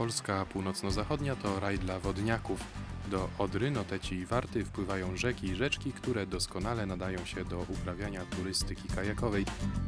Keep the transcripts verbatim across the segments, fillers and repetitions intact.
Polska północno-zachodnia to raj dla wodniaków. Do Odry, Noteci i Warty wpływają rzeki i rzeczki, które doskonale nadają się do uprawiania turystyki kajakowej.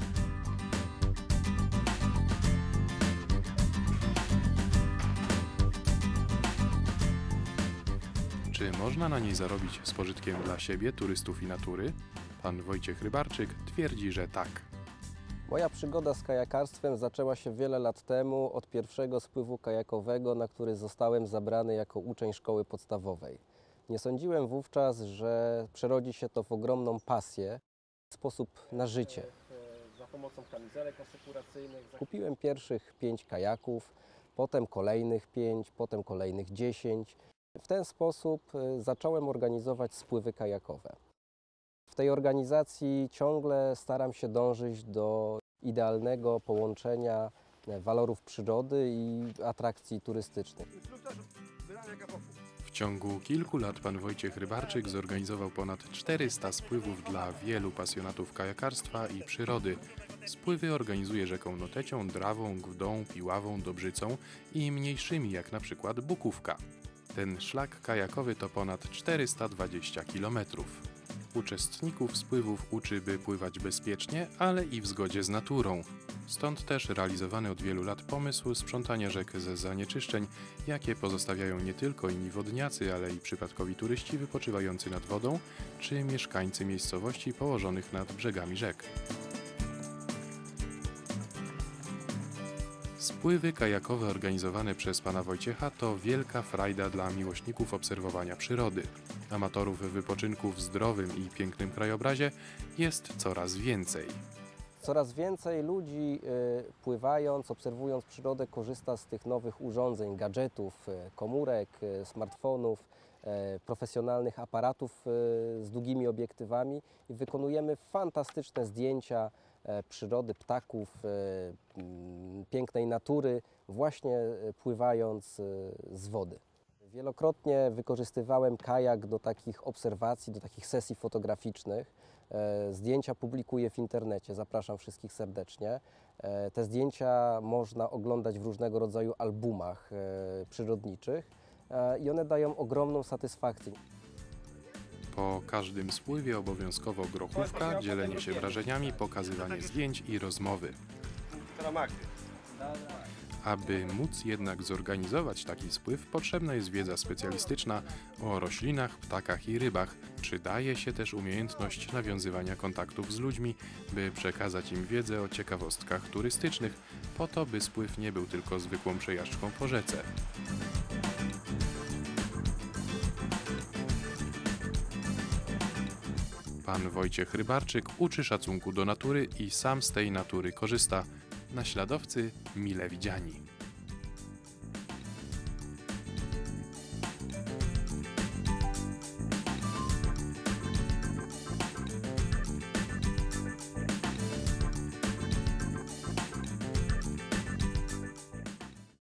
Czy można na niej zarobić z pożytkiem dla siebie, turystów i natury? Pan Wojciech Rybarczyk twierdzi, że tak. Moja przygoda z kajakarstwem zaczęła się wiele lat temu od pierwszego spływu kajakowego, na który zostałem zabrany jako uczeń szkoły podstawowej. Nie sądziłem wówczas, że przerodzi się to w ogromną pasję, sposób na życie. Za pomocą kamizelek asekuracyjnych kupiłem pierwszych pięć kajaków, potem kolejnych pięć, potem kolejnych dziesięć. W ten sposób zacząłem organizować spływy kajakowe. W tej organizacji ciągle staram się dążyć do idealnego połączenia walorów przyrody i atrakcji turystycznych. W ciągu kilku lat pan Wojciech Rybarczyk zorganizował ponad czterysta spływów dla wielu pasjonatów kajakarstwa i przyrody. Spływy organizuje rzeką Notecią, Drawą, Gwdą, Piławą, Dobrzycą i mniejszymi, jak na przykład Bukówka. Ten szlak kajakowy to ponad czterysta dwadzieścia kilometrów. Uczestników spływów uczy, by pływać bezpiecznie, ale i w zgodzie z naturą. Stąd też realizowany od wielu lat pomysł sprzątania rzek ze zanieczyszczeń, jakie pozostawiają nie tylko inni wodniacy, ale i przypadkowi turyści wypoczywający nad wodą, czy mieszkańcy miejscowości położonych nad brzegami rzek. Spływy kajakowe organizowane przez pana Wojciecha to wielka frajda dla miłośników obserwowania przyrody. Amatorów wypoczynku w zdrowym i pięknym krajobrazie jest coraz więcej. Coraz więcej ludzi pływając, obserwując przyrodę, korzysta z tych nowych urządzeń, gadżetów, komórek, smartfonów, profesjonalnych aparatów z długimi obiektywami i wykonujemy fantastyczne zdjęcia przyrody, ptaków, pięknej natury, właśnie pływając z wody. Wielokrotnie wykorzystywałem kajak do takich obserwacji, do takich sesji fotograficznych. Zdjęcia publikuję w internecie, zapraszam wszystkich serdecznie. Te zdjęcia można oglądać w różnego rodzaju albumach przyrodniczych i one dają ogromną satysfakcję. Po każdym spływie obowiązkowo grochówka, dzielenie się wrażeniami, pokazywanie zdjęć i rozmowy. Aby móc jednak zorganizować taki spływ, potrzebna jest wiedza specjalistyczna o roślinach, ptakach i rybach. Przydaje się też umiejętność nawiązywania kontaktów z ludźmi, by przekazać im wiedzę o ciekawostkach turystycznych, po to, by spływ nie był tylko zwykłą przejażdżką po rzece. Pan Wojciech Rybarczyk uczy szacunku do natury i sam z tej natury korzysta. Naśladowcy mile widziani.